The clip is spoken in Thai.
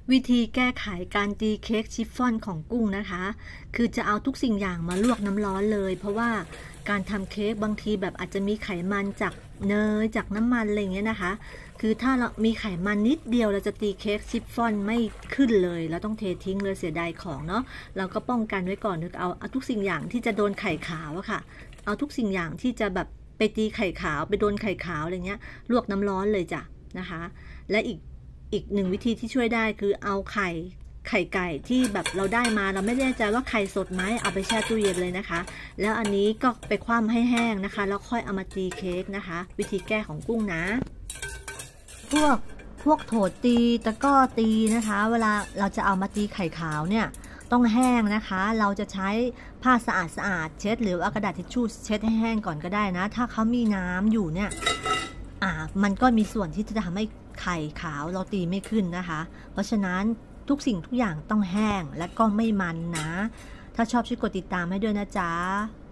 วิธีแก้ไขการตีเค้กชิฟฟ่อนของกุ้งนะคะคือจะเอาทุกสิ่งอย่างมาลวกน้ำร้อนเลยเพราะว่าการทำเค้กบางทีแบบอาจจะมีไขมันจากเนยจากน้ำมันอะไรเงี้ยนะคะคือถ้าเรามีไขมันนิดเดียวเราจะตีเค้กชิฟฟ่อนไม่ขึ้นเลยเราต้องเททิ้งเลยเสียดายของเนาะเราก็ป้องกันไว้ก่อนคือเอาทุกสิ่งอย่างที่จะโดนไข่ขาวอะค่ะเอาทุกสิ่งอย่างที่จะแบบไปตีไข่ขาวไปโดนไข่ขาวอะไรเงี้ยลวกน้ำร้อนเลยจ้ะนะคะและอีกหนึ่งวิธีที่ช่วยได้คือเอาไข่ไก่ที่แบบเราได้มาเราไม่แน่ใจว่าไข่สดไหมเอาไปแช่ตู้เย็นเลยนะคะแล้วอันนี้ก็ไปคว่ำให้แห้งนะคะแล้วค่อยเอามาตีเค้กนะคะวิธีแก้ของกุ้งนะพวกโถตีตะกร้อตีนะคะเวลาเราจะเอามาตีไข่ขาวเนี่ยต้องแห้งนะคะเราจะใช้ผ้าสะอาดเช็ดหรือเอากระดาษทิชชู่เช็ดให้แห้งก่อนก็ได้นะถ้าเขามีน้ำอยู่เนี่ยมันก็มีส่วนที่จะทำให้ไข่ขาวเราตีไม่ขึ้นนะคะเพราะฉะนั้นทุกสิ่งทุกอย่างต้องแห้งและก็ไม่มันนะถ้าชอบช่วยกดติดตามให้ด้วยนะจ๊ะ